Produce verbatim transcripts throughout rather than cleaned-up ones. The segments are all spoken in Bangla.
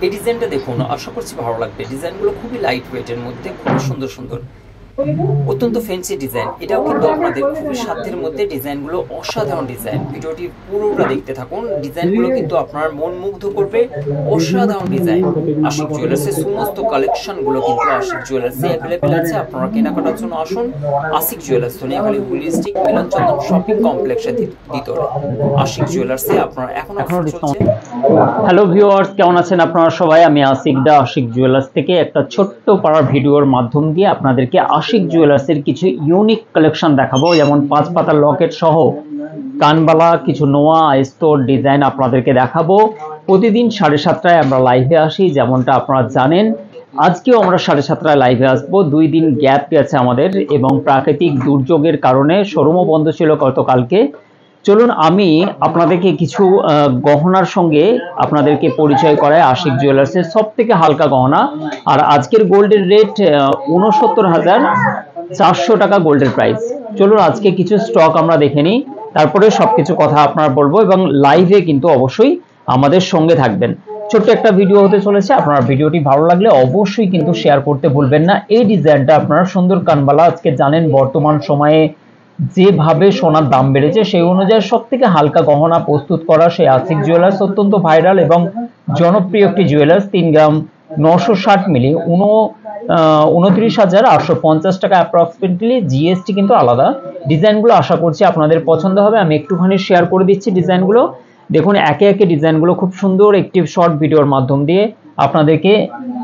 এই ডিজাইনটা দেখুন, আশা করছি ভালো লাগবে। ডিজাইনগুলো খুবই লাইট ওয়েটের মধ্যে, খুবই সুন্দর সুন্দর, অত্যন্ত ফ্যান্সি ডিজাইন। এটাও কিন্তু আপনাদের খুবই সাধ্যের মধ্যে, ডিজাইনগুলো অসাধারণ ডিজাইন। ভিডিওটি পুরোটা দেখতে থাকুন, ডিজাইনগুলো কিন্তু আপনার মন মুগ্ধ করবে। অসাধারণ ডিজাইন। আশিক জুয়েলার্সের সমস্ত কালেকশনগুলো কিন্তু আশিক জুয়েলার্সে অ্যাভেলেবেল আছে। আপনারা কেনাকাটার জন্য আসুন আশিক জুয়েলার্স, ধনিয়াখালী হুলিস্টিক মিলন চন্দন শপিং কমপ্লেক্সের ভিতরে আশিক জুয়েলার্সে আপনারা এখন এখনো চলছে। হ্যালো ভিউয়ার্স, কেমন আছেন আপনারা সবাই? আমি আশিক দা আশিক জুয়েলার্স থেকে একটা ছোট্ট পাড়ার ভিডিওর মাধ্যম দিয়ে আপনাদেরকে আশিক জুয়েলার্সের কিছু ইউনিক কালেকশন দেখাবো। যেমন পাঁচ পাতার লকেট সহ কানবালা, কিছু নোয়া আইস্তর ডিজাইন আপনাদেরকে দেখাবো। প্রতিদিন সাড়ে সাতটায় আমরা লাইভে আসি, যেমনটা আপনারা জানেন। আজকেও আমরা সাড়ে সাতটায় লাইভে আসবো। দুই দিন গ্যাপ গেছে আমাদের, এবং প্রাকৃতিক দুর্যোগের কারণে শোরুমও বন্ধ ছিল গতকালকে। চলুন আমি আপনাদেরকে কিছু গহনার সঙ্গে আপনাদেরকে পরিচয় করাই আশিক জুয়েলার্সের সব থেকে হালকা গহনা। আর আজকের গোল্ডের রেট উনসত্তর হাজার চারশো টাকা গোল্ডের প্রাইস। চলুন আজকে কিছু স্টক আমরা দেখে নিই, তারপরে সবকিছু কথা আপনারা বলবো, এবং লাইভে কিন্তু অবশ্যই আমাদের সঙ্গে থাকবেন। ছোট্ট একটা ভিডিও হতে চলেছে, আপনার ভিডিওটি ভালো লাগলে অবশ্যই কিন্তু শেয়ার করতে ভুলবেন না। এই ডিজাইনটা আপনারা সুন্দর কানবালা, আজকে জানেন বর্তমান সময়ে যেভাবে সোনার দাম বেড়েছে, সেই অনুযায়ী সব থেকে হালকা গহনা প্রস্তুত করা সেই আশিক জুয়েলার্স অত্যন্ত ভাইরাল এবং জনপ্রিয় একটি জুয়েলার্স। তিন গ্রাম নশো ষাট মিলি উনো উনত্রিশ হাজার আটশো পঞ্চাশ টাকা অ্যাপ্রক্সিমেটলি, জিএসটি কিন্তু আলাদা। ডিজাইনগুলো আশা করছি আপনাদের পছন্দ হবে। আমি একটুখানি শেয়ার করে দিচ্ছি ডিজাইনগুলো। দেখুন একে একে ডিজাইনগুলো খুব সুন্দর একটি শর্ট ভিডিওর মাধ্যম দিয়ে আপনাদেরকে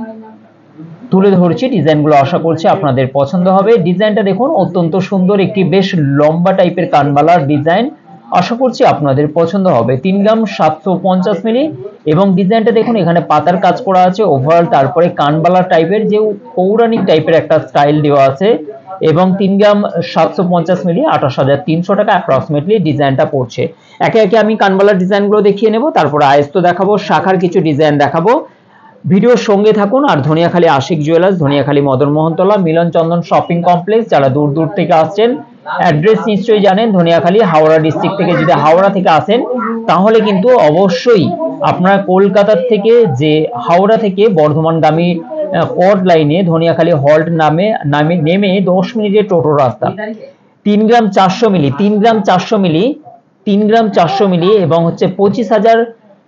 তুলে ধরছি। ডিজাইনগুলো আশা করছি আপনাদের পছন্দ হবে। ডিজাইনটা দেখুন, অত্যন্ত সুন্দর একটি বেশ লম্বা টাইপের কানবালার ডিজাইন, আশা করছি আপনাদের পছন্দ হবে। তিন গ্রাম সাতশো পঞ্চাশ মিলি, এবং ডিজাইনটা দেখুন এখানে পাতার কাজ করা আছে ওভারঅল, তারপরে কানবালা টাইপের যে পৌরাণিক টাইপের একটা স্টাইল দেওয়া আছে, এবং তিন গ্রাম সাতশো পঞ্চাশ মিলি আঠাশ হাজার তিনশো টাকা অ্যাপ্রক্সিমেটলি ডিজাইনটা পড়ছে। একে একে আমি কানবালার ডিজাইনগুলো দেখিয়ে নেব, তারপরে আয়স্ত দেখাবো, শাখার কিছু ডিজাইন দেখাবো। ভিডিওর সঙ্গে থাকুন। আর Dhaniakhali Ashik jewellers, Dhaniakhali Madan Mohantala Milan Chandan shopping complex. যারা দূর দূর থেকে আসছেন অ্যাড্রেস নিশ্চয়ই জানেন, ধনিয়াখালী হাওড়া ডিস্ট্রিক্ট থেকে যদি হাওড়া থেকে আসেন তাহলে কিন্তু অবশ্যই আপনারা কলকাতার থেকে যে হাওড়া থেকে বর্ধমানগামী কট লাইনে ধনিয়াখালী হল্ট নামে নামে নেমে দশ মিনিটের টোটো রাস্তা। তিন গ্রাম চারশো মিলি তিন গ্রাম চারশো মিলি তিন গ্রাম চারশো মিলি এবং হচ্ছে পঁচিশ হাজার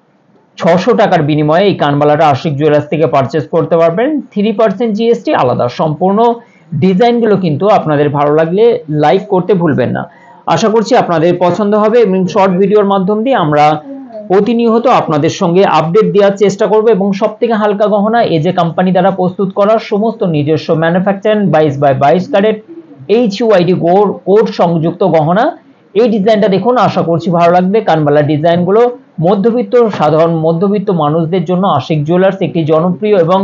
ছশো টাকার বিনিময়ে এই কানবালাটা আশিক জুয়েলার্স থেকে পারচেস করতে পারবেন। থ্রি পার্সেন্ট জিএসটি আলাদা। সম্পূর্ণ ডিজাইনগুলো কিন্তু আপনাদের ভালো লাগলে লাইক করতে ভুলবেন না। আশা করছি আপনাদের পছন্দ হবে, এবং শর্ট ভিডিওর মাধ্যম দিয়ে আমরা প্রতিনিয়ত আপনাদের সঙ্গে আপডেট দেওয়ার চেষ্টা করব। এবং সব থেকে হালকা গহনা এই যে কোম্পানি দ্বারা প্রস্তুত করা সমস্ত নিজস্ব ম্যানুফ্যাকচারিং বাইশ বাই বাইশ ক্যারেট এইচ ইউআইডি কোড সংযুক্ত গহনা। এই ডিজাইনটা দেখুন, আশা করছি ভালো লাগবে। কানবালা ডিজাইনগুলো মধ্যবিত্ত সাধারণ মধ্যবিত্ত মানুষদের জন্য আশিক জুয়েলার্স একটি জনপ্রিয় এবং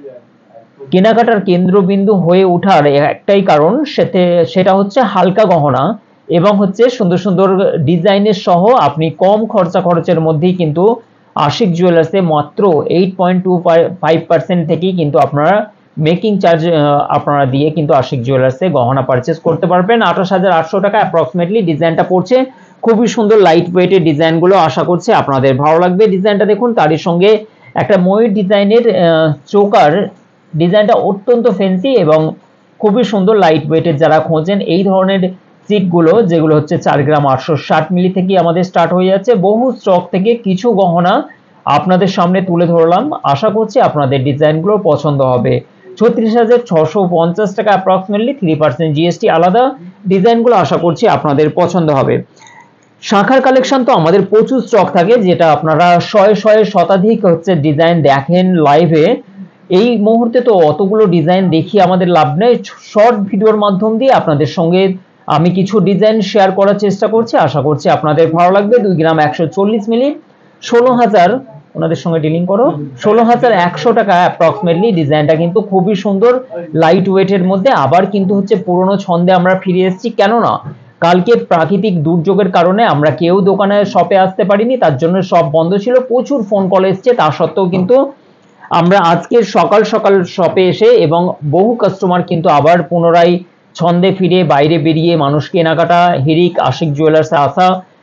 কেনাকাটার কেন্দ্রবিন্দু হয়ে ওঠার একটাই কারণ, সেটা সেটা হচ্ছে হালকা গহনা এবং হচ্ছে সুন্দর সুন্দর ডিজাইনের সহ আপনি কম খরচা খরচের মধ্যেই কিন্তু আশিক জুয়েলার্সে মাত্র eight point two five percent থেকেই কিন্তু আপনারা মেকিং চার্জ আপনারা দিয়ে কিন্তু আশিক জুয়েলার্সে গহনা পারচেস করতে পারবেন। আঠাশ হাজার আটশো টাকা অ্যাপ্রক্সিমেটলি ডিজাইনটা পড়ছে। খুবই সুন্দর লাইট ওয়েটের ডিজাইনগুলো, আশা করছি আপনাদের ভালো লাগবে। ডিজাইনটা দেখুন, তারই সঙ্গে একটা ময়ূর ডিজাইনের চোকার ডিজাইনটা অত্যন্ত ফ্যান্সি এবং খুবই সুন্দর লাইট ওয়েটের। যারা খোঁজেন এই ধরনের সিটগুলো, যেগুলো হচ্ছে চার গ্রাম আটশো ষাট মিলি থেকে আমাদের স্টার্ট হয়ে যাচ্ছে, বহু স্টক থেকে কিছু গহনা আপনাদের সামনে তুলে ধরলাম। আশা করছি আপনাদের ডিজাইনগুলো পছন্দ হবে। ছত্রিশ হাজার ছশো পঞ্চাশ টাকা অ্যাপ্রক্সিমেটলি, থ্রি পার্সেন্ট জিএসটি আলাদা। ডিজাইনগুলো আশা করছি আপনাদের পছন্দ হবে। শাখার কালেকশন তো আমাদের প্রচুর স্টক থাকে, যেটা আপনারা শয়ে শয়ে শতাধিক হচ্ছে ডিজাইন দেখেন লাইভে। এই মুহূর্তে তো অতগুলো ডিজাইন দেখি আমাদের লাভ নেই। শর্ট ভিডিওর মাধ্যম দিয়ে আপনাদের সঙ্গে আমি কিছু ডিজাইন শেয়ার করার চেষ্টা করছি, আশা করছি আপনাদের ভালো লাগবে। দুই গ্রাম একশো চল্লিশ মিলি ষোলো হাজার ওনাদের সঙ্গে ডিলিং করো ষোলো হাজার একশো টাকা অ্যাপ্রক্সিমেটলি। ডিজাইনটা কিন্তু খুবই সুন্দর লাইট ওয়েটের মধ্যে। আবার কিন্তু হচ্ছে পুরোনো ছন্দে আমরা ফিরে এসেছি, কেননা কালকে প্রাকৃতিক দুর্যোগের কারণে আমরা কেউ দোকানে শপে আসতে পারিনি, তার জন্য সব বন্ধ ছিল। প্রচুর ফোন কল এসছে, তা সত্ত্বেও কিন্তু আমরা আজকে সকাল সকাল শপে এসে এবং বহু কাস্টমার কিন্তু আবার পুনরায় ছন্দে ফিরে বাইরে বেরিয়ে মানুষ কেনাকাটা হিরিক আশিক জুয়েলার্সে আসা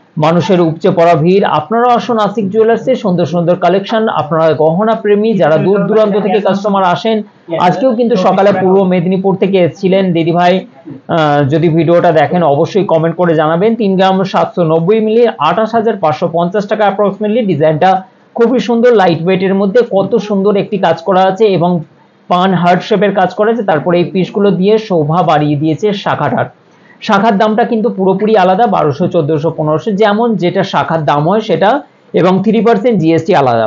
মানুষের উপচে পড়া ভিড়। আপনারাও আসুন আশিক জুয়েলার্সে, সুন্দর সুন্দর কালেকশন। আপনারা গহনা প্রেমী যারা দূর দূরান্ত থেকে কাস্টমার আসেন, আজকেও কিন্তু সকালে পূর্ব মেদিনীপুর থেকে এসেছিলেন দিদি ভাই, যদি ভিডিওটা দেখেন অবশ্যই কমেন্ট করে জানাবেন। তিন গ্রাম সাতশো নব্বই মিলি আঠাশ হাজার পাঁচশো পঞ্চাশ টাকা অ্যাপ্রক্সিমেটলি। ডিজাইনটা খুবই সুন্দর, লাইট ওয়েটের মধ্যে কত সুন্দর একটি কাজ করা আছে এবং পান হার্ট শেপের কাজ করা আছে। তারপরে এই পিসগুলো দিয়ে শোভা বাড়িয়ে দিয়েছে শাখাটার। শাখার দামটা কিন্তু পুরোপুরি আলাদা, বারোশো চোদ্দশো পনেরোশো যেমন যেটা শাখার দাম হয় সেটা, এবং থ্রি পার্সেন্ট জিএসটি আলাদা।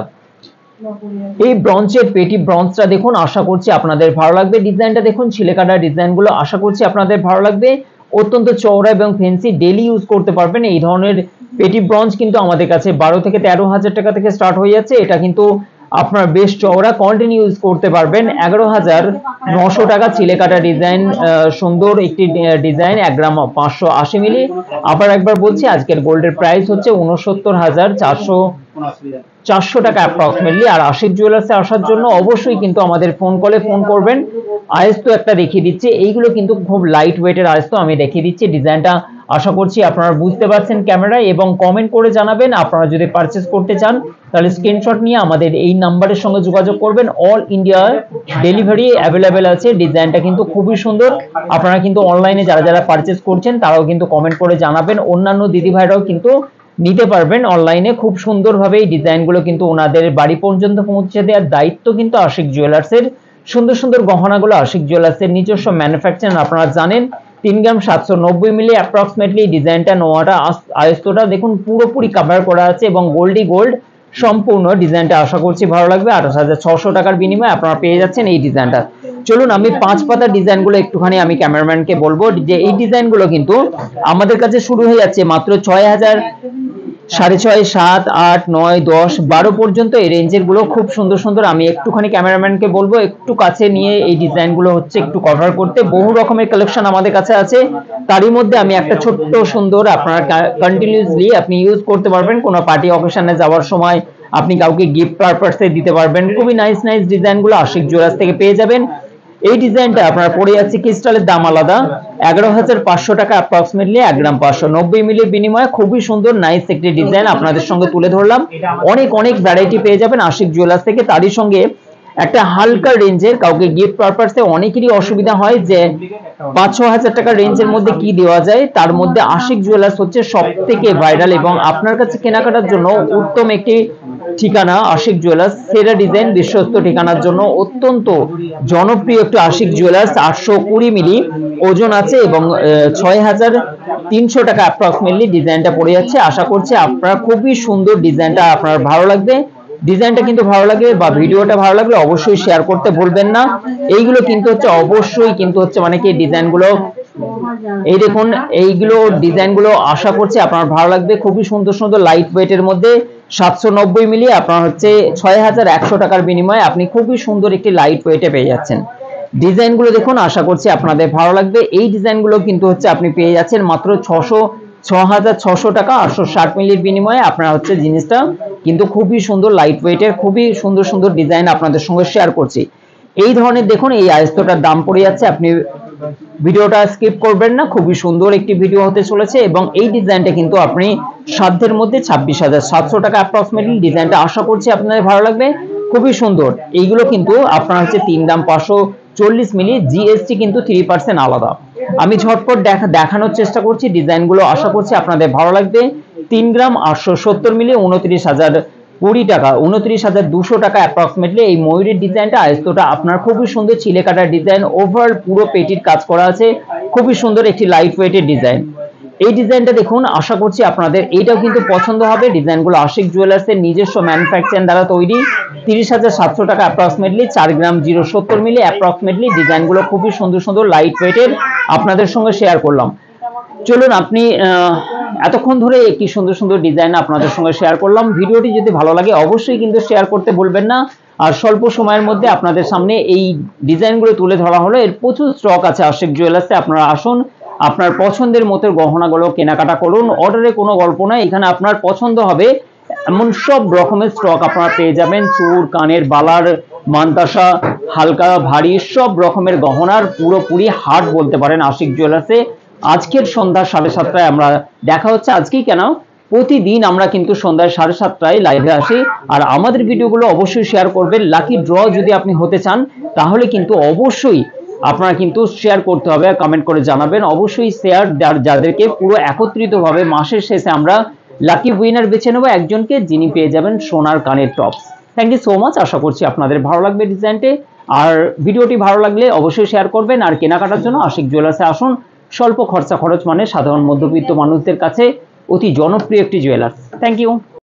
এই ব্রঞ্জের পেটি ব্রঞ্জটা দেখুন, আশা করছি আপনাদের ভালো লাগবে। ডিজাইনটা দেখুন, ছিলেকাটা ডিজাইনগুলো আশা করছি আপনাদের ভালো লাগবে। অত্যন্ত চওড়া এবং ফেন্সি, ডেলি ইউজ করতে পারবেন। এই ধরনের পেটি ব্রঞ্জ কিন্তু আমাদের কাছে বারো থেকে তেরো হাজার টাকা থেকে স্টার্ট হয়ে যাচ্ছে। এটা কিন্তু আপনার বেশ চওড়া, কন্টিনিউ ইউজ করতে পারবেন। এগারো হাজার নশো টাকা ছিলেকাটা ডিজাইন, সুন্দর একটি ডিজাইন, এক গ্রাম পাঁচশো আশি মিলি। আবার একবার বলছি, আজকের গোল্ডের প্রাইস হচ্ছে উনসত্তর হাজার চারশো চারশো টাকা অ্যাপ্রক্সিমেটলি। আর আশিক জুয়েলার্সে আসার জন্য অবশ্যই কিন্তু আমাদের ফোন কলে ফোন করবেন। আয়স্ত একটা দেখিয়ে দিচ্ছি, এইগুলো কিন্তু খুব লাইট ওয়েটের আয়স্ত আমি দেখিয়ে দিচ্ছি। ডিজাইনটা আশা করছি আপনারা বুঝতে পারছেন ক্যামেরায়, এবং কমেন্ট করে জানাবেন। আপনারা যদি পারচেস করতে চান তাহলে স্ক্রিনশট নিয়ে আমাদের এই নাম্বারের সঙ্গে যোগাযোগ করবেন। অল ইন্ডিয়া ডেলিভারি অ্যাভেলেবেল আছে। ডিজাইনটা কিন্তু খুবই সুন্দর। আপনারা কিন্তু অনলাইনে যারা যারা পারচেস করছেন তারাও কিন্তু কমেন্ট করে জানাবেন। অন্যান্য দিদি ভাইরাও কিন্তু নিতে পারবেন অনলাইনে। খুব সুন্দরভাবে এই ডিজাইনগুলো কিন্তু ওনাদের বাড়ি পর্যন্ত পৌঁছে দেওয়ার দায়িত্ব কিন্তু আশিক জুয়েলার্সের। সুন্দর সুন্দর গহনাগুলো আশিক জুয়েলার্সের নিজস্ব ম্যানুফ্যাকচার, আপনারা জানেন। তিন গ্রাম সাতশো নব্বই মিলি অ্যাপ্রক্সিমেটলি। ডিজাইনটা নোয়াটা আয়স্তটা দেখুন পুরোপুরি কাভার করা আছে এবং গোল্ডি গোল্ড সম্পূর্ণ। ডিজাইনটা আশা করছি ভালো লাগবে। আঠাশ হাজার ছশো টাকার বিনিময়ে আপনারা পেয়ে যাচ্ছেন এই ডিজাইনটা। চলুন আমি পাঁচ পাতার ডিজাইনগুলো একটুখানি আমি ক্যামেরাম্যানকে বলবো যে এই ডিজাইনগুলো কিন্তু আমাদের কাছে শুরু হয়ে যাচ্ছে মাত্র ছয় হাজার, সাড়ে ছয়, সাত, আট, নয়, দশ, বারো পর্যন্ত এই রেঞ্জের গুলো খুব সুন্দর সুন্দর। আমি একটুখানি ক্যামেরাম্যানকে বলবো একটু কাছে নিয়ে এই ডিজাইনগুলো হচ্ছে একটু কভার করতে। বহু রকমের কালেকশন আমাদের কাছে আছে, তারই মধ্যে আমি একটা ছোট্ট সুন্দর আপনারা কন্টিনিউসলি আপনি ইউজ করতে পারবেন। কোনো পার্টি অকেশনে যাওয়ার সময় আপনি কাউকে গিফট পারপাসে দিতে পারবেন। খুবই নাইস নাইস ডিজাইনগুলো আশিক জুয়েলার্স থেকে পেয়ে যাবেন। এই ডিজাইনটা আপনারা পরে যাচ্ছে, ক্রিস্টালের দাম আলাদা, এগারো হাজার পাঁচশো টাকা অ্যাপ্রক্সিমেটলি। এক গ্রাম পাঁচশো নব্বই মিলির বিনিময়ে খুবই সুন্দর নাইস একটি ডিজাইন আপনাদের সঙ্গে তুলে ধরলাম। অনেক অনেক ভ্যারাইটি পেয়ে যাবেন আশিক জুয়েলার্স থেকে। তারই সঙ্গে একটা হালকা রেঞ্জের, কাউকে গিফট পারপাসে অনেকেরই অসুবিধা হয় যে পাঁচ ছ হাজার টাকা রেঞ্জের মধ্যে কি দেওয়া যায়, তার মধ্যে আশিক জুয়েলার্স হচ্ছে সব থেকে ভাইরাল এবং আপনার কাছে কেনাকাটার জন্য উত্তম একটি ঠিকানা। আশিক জুয়েলার্স সেরা ডিজাইন, বিশ্বস্ত ঠিকানার জন্য অত্যন্ত জনপ্রিয় একটি আশিক জুয়েলার্স। আটশো কুড়ি মিলি ওজন আছে এবং ছয় হাজার তিনশো টাকা অ্যাপ্রক্সিমেটলি ডিজাইনটা পড়ে যাচ্ছে। আশা করছি আপনার খুবই সুন্দর ডিজাইনটা আপনার ভালো লাগবে। ডিজাইনটা কিন্তু ভালো লাগবে বা ভিডিওটা ভালো লাগলে অবশ্যই শেয়ার করতে ভুলবেন না। এইগুলো কিন্তু হচ্ছে অবশ্যই কিন্তু হচ্ছে মানে কি ডিজাইনগুলো এই দেখুন, এইগুলো ডিজাইনগুলো আশা করছি আপনার ভালো লাগবে। খুবই সুন্দর সুন্দর লাইট ওয়েটের মধ্যে সাতশো নব্বই মিলি আপনার হচ্ছে ছয় হাজার একশো টাকার বিনিময়ে আপনি খুবই সুন্দর একটি লাইট ওয়েটে পেয়ে যাচ্ছেন। ডিজাইনগুলো দেখুন, আশা করছি আপনাদের ভালো লাগবে। এই ডিজাইনগুলো কিন্তু হচ্ছে আপনি পেয়ে যাচ্ছেন মাত্র ছশো ছ হাজার ছশো টাকা আটশো ষাট মিলির বিনিময়ে। আপনার হচ্ছে জিনিসটা কিন্তু খুবই সুন্দর লাইট ওয়েটের, খুবই সুন্দর সুন্দর ডিজাইন আপনাদের সঙ্গে শেয়ার করছি। এই ধরনের দেখুন এই আয়স্তটার দাম পড়ে যাচ্ছে, আপনি ভিডিওটা স্কিপ করবেন না, খুবই সুন্দর একটি ভিডিও হতে চলেছে। এবং এই ডিজাইনটা কিন্তু আপনি সাধ্যের মধ্যে ছাব্বিশ হাজার সাতশো টাকা অ্যাপ্রক্সিমেটলি। ডিজাইনটা আশা করছি আপনাদের ভালো লাগবে, খুবই সুন্দর। এইগুলো কিন্তু আপনার হচ্ছে তিন গ্রাম পাঁচশো চল্লিশ মিলি, জিএসটি কিন্তু থ্রি পার্সেন্ট আলাদা। আমি ঝটপট দেখা দেখানোর চেষ্টা করছি ডিজাইনগুলো, আশা করছি আপনাদের ভালো লাগবে। তিন গ্রাম আটশো সত্তর মিলি উনত্রিশ হাজার কুড়ি টাকা, উনত্রিশ হাজার দুশো টাকা অ্যাপ্রক্সিমেটলি। এই ময়ূরের ডিজাইনটা আয়স্তটা আপনার খুবই সুন্দর ছিলে কাটার ডিজাইন, ওভারঅল পুরো পেটির কাজ করা আছে, খুবই সুন্দর একটি লাইট ওয়েটের ডিজাইন। এই ডিজাইনটা দেখুন, আশা করছি আপনাদের এইটাও কিন্তু পছন্দ হবে। ডিজাইনগুলো আশিক জুয়েলার্সের নিজস্ব ম্যানুফ্যাকচার দ্বারা তৈরি, তিরিশ হাজার সাতশো টাকা অ্যাপ্রক্সিমেটলি, চার গ্রাম জিরো সত্তর মিলি অ্যাপ্রক্সিমেটলি। ডিজাইনগুলো খুবই সুন্দর সুন্দর লাইট ওয়েটের আপনাদের সঙ্গে শেয়ার করলাম। চলুন আপনি এতক্ষণ ধরে একটি সুন্দর সুন্দর ডিজাইন আপনাদের সঙ্গে শেয়ার করলাম। ভিডিওটি যদি ভালো লাগে অবশ্যই কিন্তু শেয়ার করতে ভুলবেন না। আর স্বল্প সময়ের মধ্যে আপনাদের সামনে এই ডিজাইনগুলো তুলে ধরা হলো। এর প্রচুর স্টক আছে আশিক জুয়েলার্সে, আপনারা আসুন, আপনার পছন্দের মতো গহনাগুলো কেনাকাটা করুন। অর্ডারে কোনো গল্প নয়, এখানে আপনার পছন্দ হবে এমন সব রকমের স্টক আপনারা পেয়ে যাবেন। চুর, কানের বালার, মানতাসা, হালকা ভারী সব রকমের গহনার পুরোপুরি হাট বলতে পারেন আশিক জুয়েলার্সে। আজকের সন্ধ্যা সাড়ে সাতটায় আমরা দেখা হচ্ছে, আজকেই কেন প্রতিদিন আমরা কিন্তু সন্ধ্যায় সাড়ে সাতটায় লাইভে আসি। আর আমাদের ভিডিওগুলো অবশ্যই শেয়ার করবেন। লাকি ড্র যদি আপনি হতে চান তাহলে কিন্তু অবশ্যই আপনারা কিন্তু শেয়ার করতে হবে, কমেন্ট করে জানাবেন। অবশ্যই শেয়ার, যাদেরকে পুরো একত্রিতভাবে মাসের শেষে আমরা লাকি উইনার বেছে নেব একজনকে, যিনি পেয়ে যাবেন সোনার কানের tops. Thank you so much. আশা করছি আপনাদের ভালো লাগবে ডিজাইনটি। আর ভিডিওটি ভালো লাগলে অবশ্যই শেয়ার করবেন। আর কেনাকাটার জন্য আশিক জুয়েলার্সে আসুন। স্বল্প খরচা খরচ মানে সাধারণ মধ্যবিত্ত মানুষদের কাছে অতি জনপ্রিয় একটি জুয়েলার্স। Thank you.